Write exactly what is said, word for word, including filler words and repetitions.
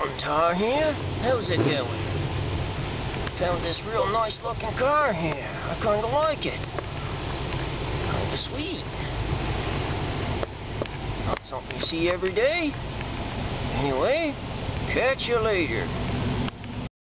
Zontaar here. How's it going? Found this real nice looking car here. I kinda like it. Kinda sweet. Not something you see every day. Anyway, catch you later.